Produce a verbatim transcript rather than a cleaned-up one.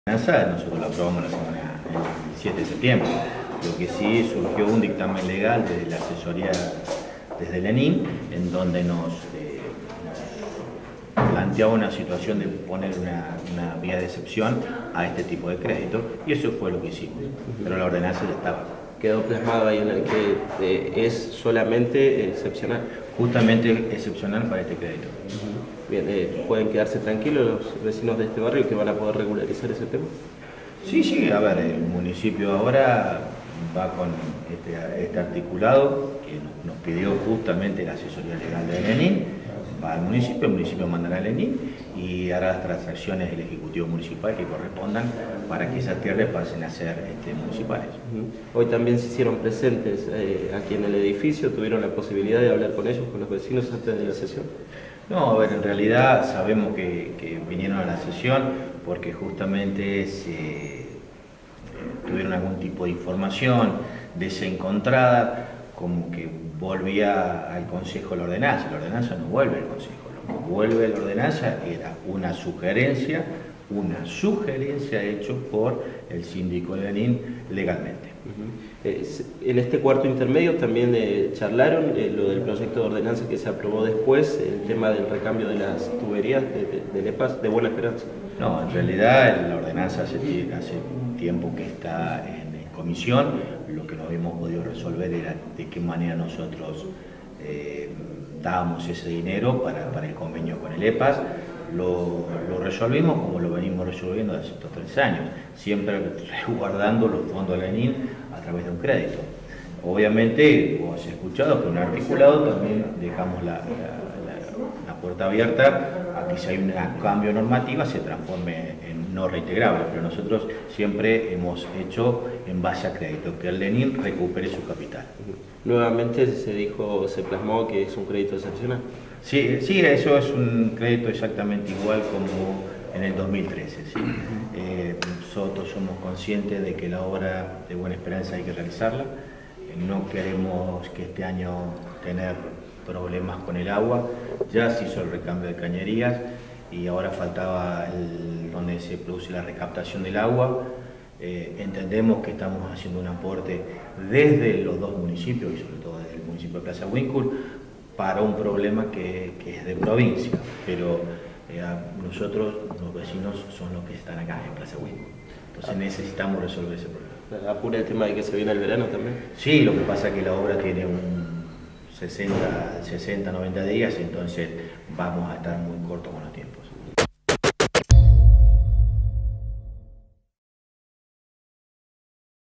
Nosotros lo aprobamos la semana, el siete de septiembre. Lo que sí surgió un dictamen legal desde la asesoría, desde el ENIN, en donde nos, eh, nos planteaba una situación de poner una, una vía de excepción a este tipo de crédito, y eso fue lo que hicimos, pero la ordenanza ya estaba. Quedó plasmado ahí en el que eh, es solamente excepcional. Justamente excepcional para este crédito. Uh-huh. Bien, eh, ¿pueden quedarse tranquilos los vecinos de este barrio que van a poder regularizar ese tema? Sí, sí, a ver, el municipio ahora va con este, este articulado que nos pidió justamente la asesoría legal del ENIN, va al municipio, el municipio mandará al ENIN y hará las transacciones del Ejecutivo Municipal que correspondan para que esas tierras pasen a ser este, municipales. Uh-huh. Hoy también se hicieron presentes eh, aquí en el edificio, ¿tuvieron la posibilidad de hablar con ellos, con los vecinos antes de la sesión? No, a ver, en realidad sabemos que, que vinieron a la sesión porque justamente se, eh, tuvieron algún tipo de información desencontrada, como que volvía al Consejo la ordenanza. La ordenanza no vuelve al Consejo, lo que vuelve a la ordenanza era una sugerencia, una sugerencia hecha por el síndico de ENIN legalmente. Uh-huh. Eh, en este cuarto intermedio también eh, charlaron eh, lo del proyecto de ordenanza que se aprobó después, el tema del recambio de las tuberías de, de, del EPAS de Buena Esperanza. No, en realidad la ordenanza hace, hace tiempo que está en, en comisión. Lo que no habíamos podido resolver era de qué manera nosotros eh, dábamos ese dinero para, para el convenio con el EPAS. Lo, lo resolvimos como lo venimos resolviendo hace estos tres años, siempre resguardando los fondos de la ENIN a través de un crédito. Obviamente, como has escuchado, con un articulado también dejamos la, la, la, la puerta abierta a que si hay un cambio normativo se transforme en no reintegrable, pero nosotros siempre hemos hecho en base a crédito, que el ENIN recupere su capital. Nuevamente se dijo, se plasmó que es un crédito excepcional. Sí, sí, eso es un crédito exactamente igual como en el dos mil trece. ¿Sí? Eh, nosotros somos conscientes de que la obra de Buena Esperanza hay que realizarla. Eh, no queremos que este año tener problemas con el agua. Ya se hizo el recambio de cañerías y ahora faltaba el, donde se produce la recaptación del agua. Eh, entendemos que estamos haciendo un aporte desde los dos municipios y sobre todo desde el municipio de Plaza Huíncul para un problema que, que es de provincia, pero eh, nosotros, los vecinos, son los que están acá en Plaza Huíncul. Entonces necesitamos resolver ese problema. ¿Apura el tema de que se viene el verano también? Sí, lo que pasa es que la obra tiene un sesenta, noventa días, entonces vamos a estar muy cortos con los tiempos.